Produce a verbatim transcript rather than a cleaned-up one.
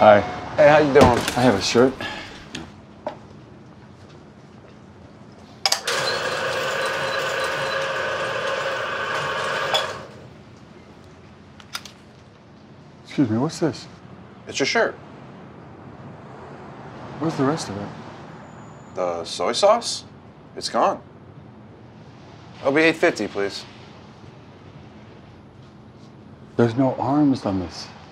Hi. Hey, how you doing? I have a shirt. Excuse me, what's this? It's your shirt. Where's the rest of it? The soy sauce? It's gone. It'll be eight fifty, please. There's no arms on this.